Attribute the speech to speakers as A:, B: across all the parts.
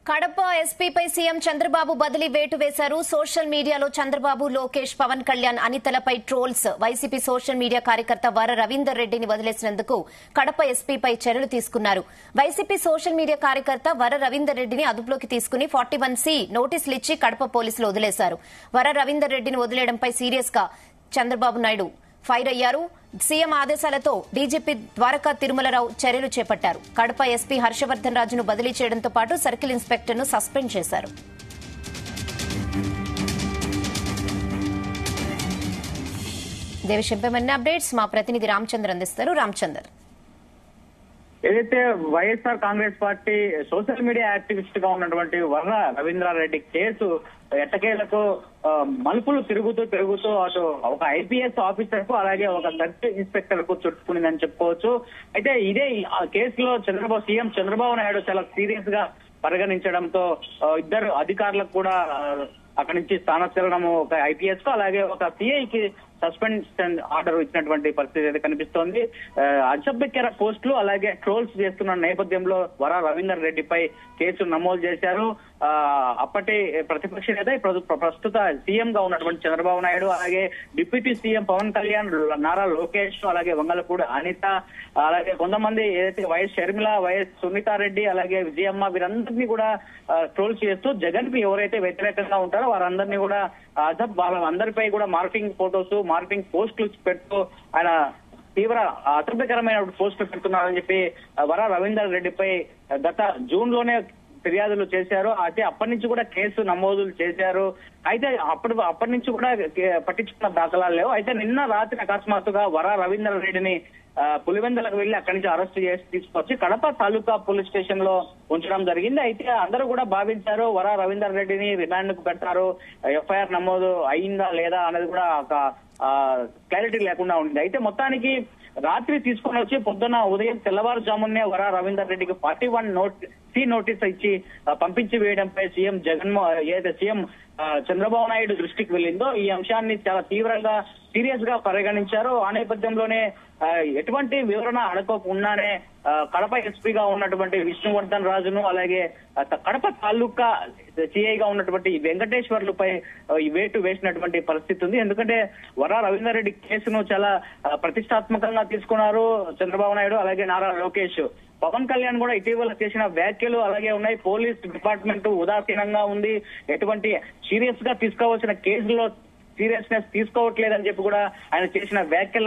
A: Kadapa ఎస్పీపై CM Chandrababu బదిలీ వేటు వేశారు. సోషల్ మీడియాలో చంద్రబాబు, లోకేష్, పవన్ కళ్యాణ్ అనితలపై ట్రోల్స్. వైసీపీ సోషల్ మీడియా కార్యకర్త వర రవీందర్ రెడ్డిని వదిలేసినందుకు కడప ఎస్పీపై చర్యలు తీసుకున్నారు. వైసీపీ సోషల్ మీడియా కార్యకర్త వర రవీందర్ రెడ్డిని అదుపులోకి తీసుకుని 41C నోటీసులు ఇచ్చి కడప పోలీసులు వదిలేశారు. వర రవీందర్ రెడ్డిని వదిలేయడంపై సీరియస్ గా చంద్రబాబు నాయుడు ఫైర్ అయ్యారు. సీఎం ఆదేశాలతో డీజీపీ ద్వారకా తిరుమలరావు చర్యలు చేపట్టారు. కడప ఎస్పీ హర్షవర్ధన్ రాజును బదిలీ చేయడంతో పాటు సర్కిల్ ఇన్స్పెక్టర్ ను సస్పెండ్ చేశారు. ఇదే విషయంపై మరిన్ని అప్డేట్స్ మా ప్రతినిధి రామచంద్ర అందిస్తారు. రామచంద్ర,
B: ఏదైతే YSR Congress party social media activist గా ఉన్నటువంటి వర్ర రవీంద్రారెడ్డి కేసు ఎట్టకేలకు మలుపులు తిరుగుతూ అటు ఒక ఐపీఎస్ ఆఫీసర్ కు అలాగే ఒక సర్కిల్ ఇన్స్పెక్టర్ కు చుట్టుకునిందని చెప్పుకోవచ్చు. అయితే ఇదే కేసులో సీఎం చంద్రబాబు నాయుడు చాలా సీరియస్ గా పరిగణించడంతో ఇద్దరు అధికారులకు కూడా అక్కడి నుంచి స్థానచలనము, ఒక ఐపీఎస్ కు అలాగే ఒక సిఐకి సస్పెన్షన్ ఆర్డర్ ఇచ్చినటువంటి పరిస్థితి అయితే కనిపిస్తోంది. అసభ్యకర పోస్టులు అలాగే ట్రోల్స్ చేస్తున్న నేపథ్యంలో వర రవీందర్ రెడ్డిపై కేసు నమోదు చేశారు. అప్పటి ప్రతిపక్ష నేత ప్రస్తుత సీఎం గా ఉన్నటువంటి చంద్రబాబు నాయుడు, అలాగే డిప్యూటీ సీఎం పవన్ కళ్యాణ్, నారా లోకేష్, అలాగే వంగలపూడి అనిత, అలాగే కొంతమంది ఏదైతే వైఎస్ షర్మిల, వైఎస్ సునీతారెడ్డి, అలాగే విజయమ్మ వీరందరినీ కూడా ట్రోల్స్ చేస్తూ జగన్ కి ఎవరైతే వ్యతిరేకంగా ఉంటారో వారందరినీ కూడా వాళ్ళందరిపై కూడా మార్కింగ్ ఫోటోస్, మార్కింగ్ పోస్టులు పెడుతూ ఆయన తీవ్ర అసభ్యకరమైన పోస్టులు పెడుతున్నారని చెప్పి వర రవీందర్ రెడ్డిపై గత జూన్ లోనే ఫిర్యాదులు చేశారు. అయితే అప్పటి నుంచి కూడా కేసు నమోదులు చేశారు. అయితే అప్పటి నుంచి కూడా పట్టించుకున్న దాఖలాలు లేవు. అయితే నిన్న రాత్రి అకస్మాత్తుగా వర రవీందర్ రెడ్డిని పులివెందులకు వెళ్లి అక్కడి నుంచి అరెస్ట్ చేసి తీసుకొచ్చి కడప తాలూకా పోలీస్ స్టేషన్ లో ఉంచడం జరిగింది. అయితే అందరూ కూడా భావించారు వర రవీందర్ రెడ్డిని రిమాండ్ కు పెడతారు, ఎఫ్ఐఆర్ నమోదు అయిందా లేదా అనేది కూడా ఒక క్లారిటీ లేకుండా ఉంది. అయితే మొత్తానికి రాత్రి తీసుకుని వచ్చి పొద్దున ఉదయం తెల్లవారుజామునే వర రవీందర్ రెడ్డికి 41C నోటీస్ ఇచ్చి పంపించి వేయడంపై సీఎం చంద్రబాబు నాయుడు దృష్టికి వెళ్ళిందో ఈ అంశాన్ని చాలా తీవ్రంగా సీరియస్ గా పరిగణించారు. ఆ నేపథ్యంలోనే ఎటువంటి వివరణ అడగకుండానే కడప ఎస్పీగా ఉన్నటువంటి విష్ణువర్ధన్ రాజును, అలాగే కడప తాలూకా సిఐగా ఉన్నటువంటి వెంకటేశ్వర్లపై వేటు వేసినటువంటి పరిస్థితి ఉంది. ఎందుకంటే వర రవీందర్ రెడ్డి కేసును చాలా ప్రతిష్టాత్మకంగా తీసుకున్నారు చంద్రబాబు నాయుడు, అలాగే నారా లోకేష్. పవన్ కళ్యాణ్ కూడా ఇటీవల చేసిన వ్యాఖ్యలు అలాగే ఉన్నాయి. పోలీస్ డిపార్ట్మెంట్ ఉదాసీనంగా ఉంది, ఎటువంటి సీరియస్ గా తీసుకోవాల్సిన కేసులో సీరియస్నెస్ తీసుకోవట్లేదని చెప్పి కూడా ఆయన చేసిన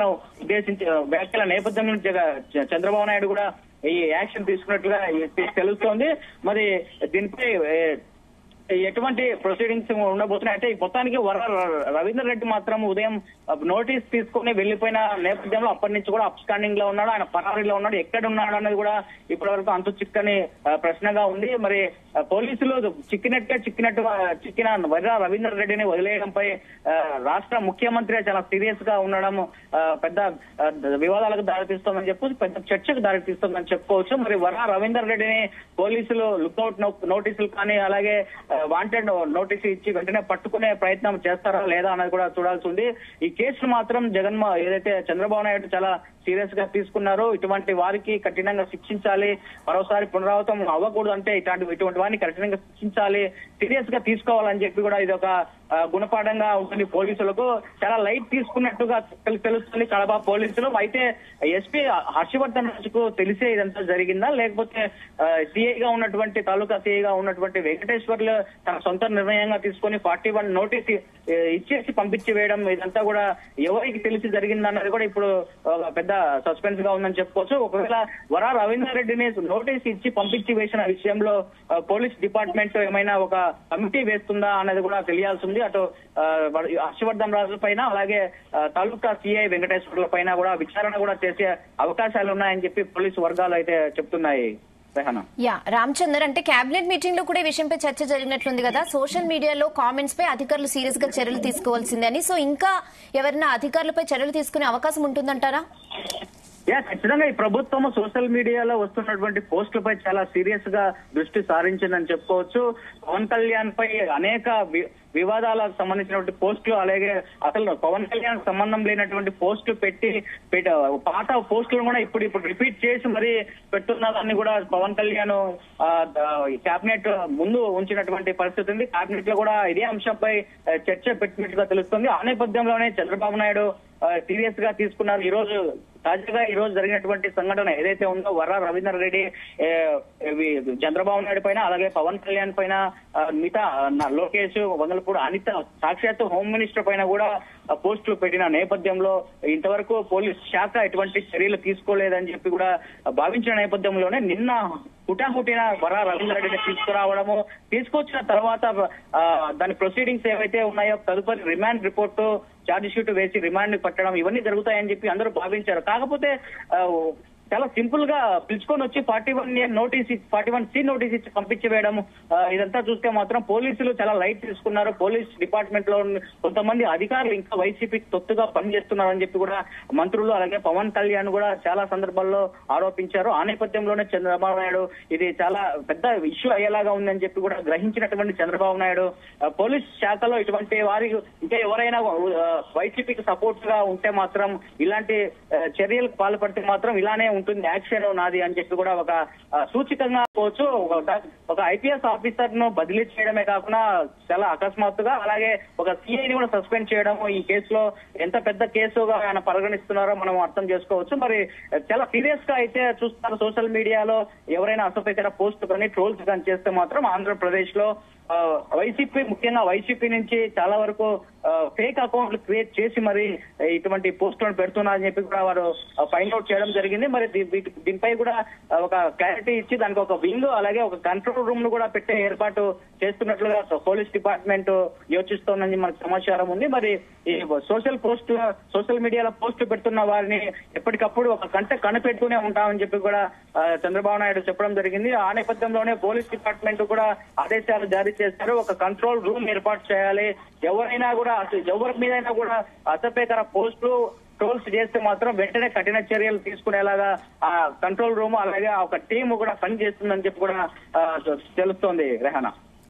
B: వ్యాఖ్యల నేపథ్యంలో చంద్రబాబు నాయుడు కూడా ఈ యాక్షన్ తీసుకున్నట్లుగా తెలుస్తోంది. మరి దీనిపై ఎటువంటి ప్రొసీడింగ్స్ ఉండబోతున్నాయి అంటే మొత్తానికి వర రవీందర్ రెడ్డి మాత్రం ఉదయం నోటీస్ తీసుకుని వెళ్లిపోయిన నేపథ్యంలో అప్పటి నుంచి కూడా అప్స్టాండింగ్ లో ఉన్నాడు, ఆయన పరారీలో ఉన్నాడు. ఎక్కడ ఉన్నాడు అనేది కూడా ఇప్పటి వరకు అంతు చిక్కని ప్రశ్నగా ఉంది. మరి పోలీసులు చిక్కిన వర రవీందర్ రెడ్డిని వదిలేయడంపై రాష్ట్ర ముఖ్యమంత్రి చాలా సీరియస్ గా ఉండడం పెద్ద వివాదాలకు దారితీస్తోందని చెప్పి పెద్ద చర్చకు దారితీస్తోందని చెప్పుకోవచ్చు. మరి వర రవీందర్ రెడ్డిని పోలీసులు లుక్అవుట్ నోటీసులు కానీ అలాగే వాంటెడ్ నోటీసు ఇచ్చి వెంటనే పట్టుకునే ప్రయత్నం చేస్తారా లేదా అనేది కూడా చూడాల్సి ఉంది. ఈ కేసును మాత్రం ఏదైతే చంద్రబాబు నాయుడు చాలా సీరియస్ గా తీసుకున్నారు. ఇటువంటి వారికి కఠినంగా శిక్షించాలి, మరోసారి పునరావృతం అవ్వకూడదు అంటే ఇటువంటి వారిని కఠినంగా శిక్షించాలి, సీరియస్ గా తీసుకోవాలని చెప్పి కూడా ఇది ఒక గుణపాఠంగా ఉంటుంది. పోలీసులకు చాలా లైట్ తీసుకున్నట్టుగా తెలుస్తుంది కడప పోలీసులు. అయితే ఎస్పీ హర్షవర్ధన్ రాజుకు తెలిసే ఇదంతా జరిగిందా, లేకపోతే సిఐగా ఉన్నటువంటి తాలూకా సిఐగా ఉన్నటువంటి వెంకటేశ్వర్లు తన సొంత నిర్ణయంగా తీసుకుని 41 నోటీస్ ఇచ్చేసి పంపించి వేయడం ఇదంతా కూడా ఎవరికి తెలిసి జరిగిందన్నది కూడా ఇప్పుడు పెద్ద సస్పెన్స్ గా ఉందని చెప్పుకోవచ్చు. ఒకవేళ వర రవీందర్ రెడ్డిని నోటీస్ ఇచ్చి పంపించి వేసిన విషయంలో పోలీస్ డిపార్ట్మెంట్ ఏమైనా ఒక కమిటీ వేస్తుందా అనేది కూడా తెలియాల్సి ఉంది. అటు హర్షవర్ధన్ రాజు పైన అలాగే తాలూకా సిఐ వెంకటేశ్వర్ల పైన కూడా విచారణ కూడా చేసే అవకాశాలు ఉన్నాయని చెప్పి పోలీసు వర్గాలు అయితే చెప్తున్నాయి.
A: రామచందర్, అంటే కేబినెట్ మీటింగ్ లో కూడా ఈ విషయంపై చర్చ జరిగినట్లుంది కదా, సోషల్ మీడియాలో కామెంట్స్ పై అధికారులు సీరియస్ గా చర్యలు తీసుకోవాల్సిందే అని. సో ఇంకా ఎవరైనా అధికారులపై చర్యలు తీసుకునే అవకాశం ఉంటుందంటారా?
B: ఖచ్చితంగా ఈ ప్రభుత్వం సోషల్ మీడియాలో వస్తున్నటువంటి పోస్టులపై చాలా సీరియస్ గా దృష్టి సారించిందని చెప్పుకోవచ్చు. పవన్ కళ్యాణ్ పై అనేక వివాదాలకు సంబంధించినటువంటి పోస్టులు, అలాగే అసలు పవన్ కళ్యాణ్ సంబంధం లేనటువంటి పోస్టులు పెట్టి పాత పోస్టులను కూడా ఇప్పుడు రిపీట్ చేసి మరి పెట్టున్నదాన్ని కూడా పవన్ కళ్యాణ్ కేబినెట్ ముందు ఉంచినటువంటి పరిస్థితి ఉంది. కేబినెట్ లో కూడా ఇదే అంశంపై చర్చ పెట్టినట్టుగా తెలుస్తుంది. ఆ నేపథ్యంలోనే చంద్రబాబు నాయుడు సీరియస్ గా తీసుకున్నారు. తాజాగా ఈ రోజు జరిగినటువంటి సంఘటన ఏదైతే ఉందో వర్ర రవీందర్ రెడ్డి చంద్రబాబు నాయుడు పైన, అలాగే పవన్ కళ్యాణ్ పైన, మిగతా లోకేష్, వంగలపూడి అనిత, సాక్షాత్ హోమ్ మినిస్టర్ పైన కూడా పోస్టులు పెట్టిన నేపథ్యంలో ఇంతవరకు పోలీస్ శాఖ ఎటువంటి చర్యలు తీసుకోలేదని చెప్పి కూడా భావించిన నేపథ్యంలోనే నిన్న హుటాహుటిన వర్ర రవీందర్ రెడ్డిని తీసుకురావడము, తీసుకొచ్చిన తర్వాత దాని ప్రొసీడింగ్స్ ఏవైతే ఉన్నాయో తదుపరి రిమాండ్ రిపోర్టు, ఛార్జ్ షీట్ వేసి రిమాండ్ పట్టడం ఇవన్నీ జరుగుతాయని చెప్పి అందరూ భావించారు. కాకపోతే చాలా సింపుల్ గా పిలుచుకొని వచ్చి 41C నోటీస్ ఇచ్చి పంపించివేయడం, ఇదంతా చూస్తే మాత్రం పోలీసులు చాలా లైట్ తీసుకున్నారు. పోలీస్ డిపార్ట్మెంట్ లో కొంతమంది అధికారులు ఇంకా వైసీపీకి తొత్తుగా పనిచేస్తున్నారని చెప్పి కూడా మంత్రులు, అలాగే పవన్ కళ్యాణ్ కూడా చాలా సందర్భాల్లో ఆరోపించారు. ఆ నేపథ్యంలోనే చంద్రబాబు నాయుడు ఇది చాలా పెద్ద ఇష్యూ అయ్యేలాగా ఉందని చెప్పి కూడా గ్రహించినటువంటి చంద్రబాబు నాయుడు పోలీస్ శాఖలో ఇటువంటి వారి ఇంకా ఎవరైనా వైసీపీకి సపోర్ట్ గా ఉంటే మాత్రం, ఇలాంటి చర్యలకు పాల్పడితే మాత్రం ఇలానే ఉంటుంది యాక్షన్ నాది అని చెప్పి కూడా ఒక సూచికంగా పోవచ్చు. ఒక ఐపీఎస్ ఆఫీసర్ ను బదిలీ చేయడమే కాకుండా చాలా అకస్మాత్తుగా, అలాగే ఒక సిఐని కూడా సస్పెండ్ చేయడం ఈ కేసులో ఎంత పెద్ద కేసుగా ఆయన పరిగణిస్తున్నారో మనం అర్థం చేసుకోవచ్చు. మరి చాలా సీరియస్ గా అయితే చూస్తున్నారు సోషల్ మీడియాలో. ఎవరైనా అసభ్యకర పోస్ట్ కానీ ట్రోల్స్ కానీ చేస్తే మాత్రం ఆంధ్రప్రదేశ్ లో వైసీపీ, ముఖ్యంగా వైసీపీ నుంచి చాలా వరకు ఫేక్ అకౌంట్లు క్రియేట్ చేసి మరి ఇటువంటి పోస్టులను పెడుతున్నారని చెప్పి కూడా వారు ఫైండ్ అవుట్ చేయడం జరిగింది. మరి దీనిపై కూడా ఒక క్లారిటీ ఇచ్చి దానికి ఒక వింగ్, అలాగే ఒక కంట్రోల్ రూమ్ ను కూడా పెట్టే ఏర్పాటు చేస్తున్నట్లుగా పోలీస్ డిపార్ట్మెంట్ యోచిస్తోందని మనకు సమాచారం ఉంది. మరి ఈ సోషల్ మీడియాలో పోస్టులు పెడుతున్న వారిని ఎప్పటికప్పుడు ఒక కనిపెడుతూనే ఉంటామని చెప్పి కూడా చంద్రబాబు నాయుడు చెప్పడం జరిగింది. ఆ నేపథ్యంలోనే పోలీస్ డిపార్ట్మెంట్ కూడా ఆదేశాలు జారీ చేశారు. ఒక కంట్రోల్ రూమ్ ఏర్పాటు చేయాలి. ఎవరైనా కూడా ఎవరి మీదైనా కూడా అసభ్యకర పోస్టులు ట్రోల్స్ చేస్తే మాత్రం వెంటనే కఠిన చర్యలు తీసుకునేలాగా ఆ కంట్రోల్ రూమ్, అలాగే ఒక టీం కూడా పనిచేస్తుందని చెప్పి కూడా తెలుస్తోంది రెహానా.